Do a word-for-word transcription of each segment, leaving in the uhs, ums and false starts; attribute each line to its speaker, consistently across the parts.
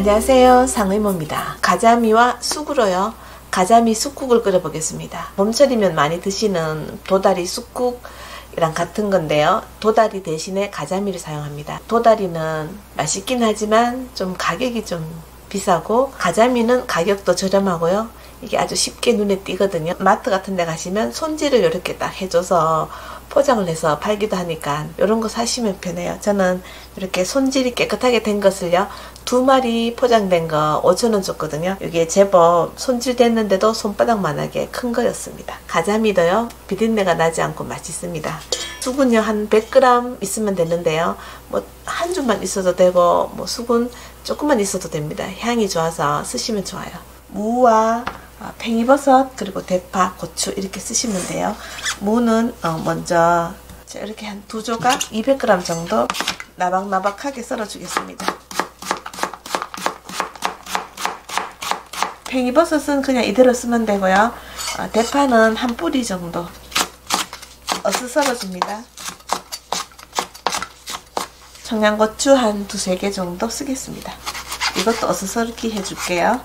Speaker 1: 안녕하세요, 상의모입니다. 가자미와 쑥으로요 가자미 쑥국을 끓여 보겠습니다. 봄철이면 많이 드시는 도다리 쑥국이랑 같은 건데요, 도다리 대신에 가자미를 사용합니다. 도다리는 맛있긴 하지만 좀 가격이 좀 비싸고, 가자미는 가격도 저렴하고요, 이게 아주 쉽게 눈에 띄거든요. 마트 같은 데 가시면 손질을 이렇게 딱 해줘서 포장을 해서 팔기도 하니까 이런 거 사시면 편해요. 저는 이렇게 손질이 깨끗하게 된 것을요 두 마리 포장된 거 오천 원 줬거든요. 이게 제법 손질됐는데도 손바닥만하게 큰 거였습니다. 가자미도요 비린내가 나지 않고 맛있습니다. 쑥은요 한 백 그램 있으면 되는데요, 뭐 한 줌만 있어도 되고 뭐 쑥은 조금만 있어도 됩니다. 향이 좋아서 쓰시면 좋아요. 무와 팽이버섯 그리고 대파, 고추 이렇게 쓰시면 돼요. 무는 어 먼저 이렇게 한 두 조각 이백 그램 정도 나박나박하게 썰어 주겠습니다. 팽이버섯은 그냥 이대로 쓰면 되고요, 어, 대파는 한 뿌리 정도 어슷 썰어 줍니다. 청양고추 한 두세 개 정도 쓰겠습니다. 이것도 어슷 썰기 해줄게요.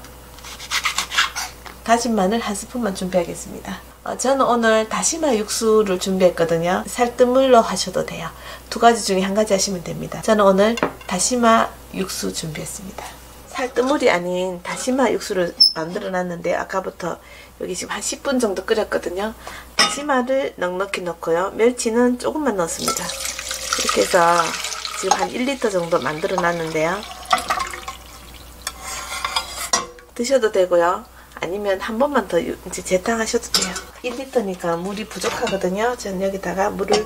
Speaker 1: 다진 마늘 한 스푼만 준비하겠습니다. 어, 저는 오늘 다시마 육수를 준비했거든요. 살뜨물로 하셔도 돼요. 두 가지 중에 한 가지 하시면 됩니다. 저는 오늘 다시마 육수 준비했습니다. 살뜨물이 아닌 다시마 육수를 만들어 놨는데, 아까부터 여기 지금 한 십 분 정도 끓였거든요. 다시마를 넉넉히 넣고요, 멸치는 조금만 넣습니다. 이렇게 해서 지금 한 일 리터 정도 만들어 놨는데요, 드셔도 되고요, 아니면 한 번만 더 이제 재탕하셔도 돼요. 일 리터니까 물이 부족하거든요. 저는 여기다가 물을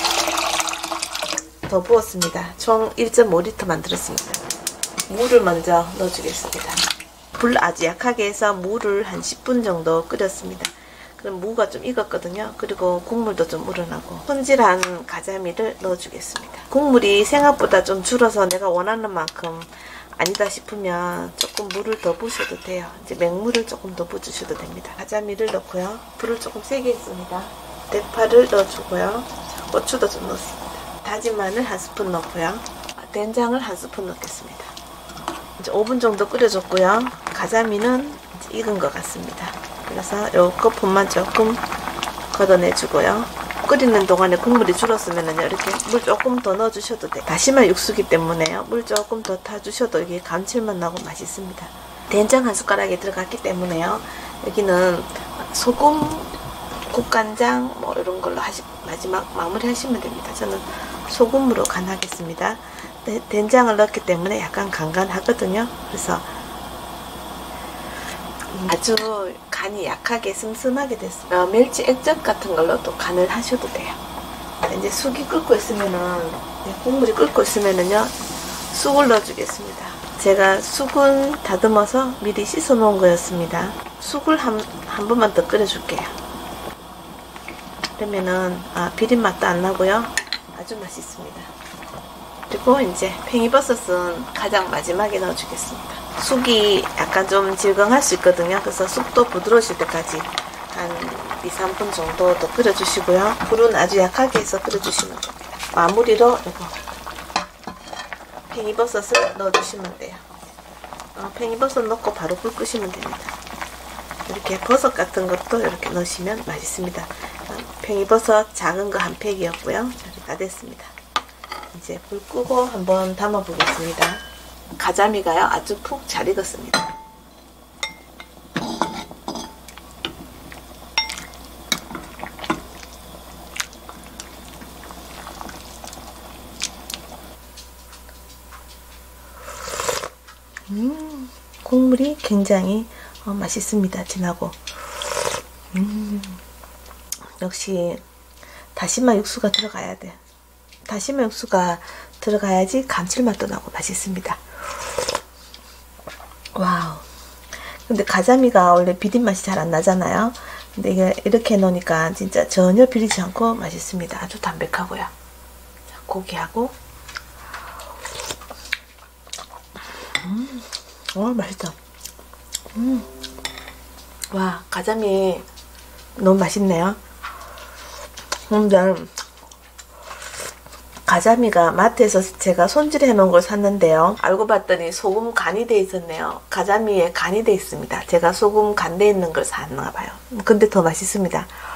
Speaker 1: 더 부었습니다. 총 일 점 오 리터 만들었습니다. 물을 먼저 넣어주겠습니다. 불 아주 약하게 해서 물을 한 십 분 정도 끓였습니다. 그럼 무가 좀 익었거든요. 그리고 국물도 좀 우러나고, 손질한 가자미를 넣어주겠습니다. 국물이 생각보다 좀 줄어서 내가 원하는 만큼 아니다 싶으면 조금 물을 더 부으셔도 돼요. 이제 맹물을 조금 더 부으셔도 됩니다. 가자미를 넣고요, 불을 조금 세게 했습니다. 대파를 넣어주고요, 고추도 좀 넣습니다. 다진 마늘 한 스푼 넣고요, 된장을 한 스푼 넣겠습니다. 이제 오 분 정도 끓여줬고요, 가자미는 이제 익은 것 같습니다. 그래서 요 거품만 조금 걷어내주고요, 끓이는 동안에 국물이 줄었으면은요 이렇게 물 조금 더 넣어주셔도 돼요. 다시마 육수기 때문에요, 물 조금 더 타주셔도 이게 감칠맛 나고 맛있습니다. 된장 한 숟가락이 들어갔기 때문에요, 여기는 소금, 국간장 뭐 이런 걸로 하시, 마지막 마무리 하시면 됩니다. 저는 소금으로 간하겠습니다. 네, 된장을 넣었기 때문에 약간 간간하거든요. 그래서 아주 간이 약하게 슴슴하게 됐어요. 어, 멸치 액젓 같은 걸로 또 간을 하셔도 돼요. 이제 쑥이 끓고 있으면은, 국물이 끓고 있으면은요 쑥을 넣어주겠습니다. 제가 쑥은 다듬어서 미리 씻어 놓은 거였습니다. 쑥을 한, 한 번만 더 끓여줄게요. 그러면은 아, 비린맛도 안 나고요, 아주 맛있습니다. 그리고 이제 팽이버섯은 가장 마지막에 넣어주겠습니다. 쑥이 약간 좀 질겅할 수 있거든요. 그래서 쑥도 부드러우실 때까지 한 이, 삼 분 정도 더 끓여주시고요. 불은 아주 약하게 해서 끓여주시면 됩니다. 마무리로 이거 팽이버섯을 넣어주시면 돼요. 어, 팽이버섯 넣고 바로 불 끄시면 됩니다. 이렇게 버섯 같은 것도 이렇게 넣으시면 맛있습니다. 어, 팽이버섯 작은 거 한 팩이었고요. 다 됐습니다. 이제 불 끄고 한번 담아 보겠습니다. 가자미가요 아주 푹 잘 익었습니다. 음, 국물이 굉장히 어, 맛있습니다. 진하고. 음, 역시 다시마 육수가 들어가야 돼. 다시마 육수가 들어가야지 감칠맛도 나고 맛있습니다. 와우. 근데 가자미가 원래 비린맛이 잘 안 나잖아요. 근데 이게 이렇게 넣으니까 진짜 전혀 비리지 않고 맛있습니다. 아주 담백하고요. 자, 고기하고. 음, 어, 맛있다. 음. 와, 가자미 너무 맛있네요. 근데 가자미가 마트에서 제가 손질해 놓은 걸 샀는데요. 알고 봤더니 소금 간이 돼 있었네요. 가자미에 간이 돼 있습니다. 제가 소금 간 돼 있는 걸 샀나 봐요. 근데 더 맛있습니다.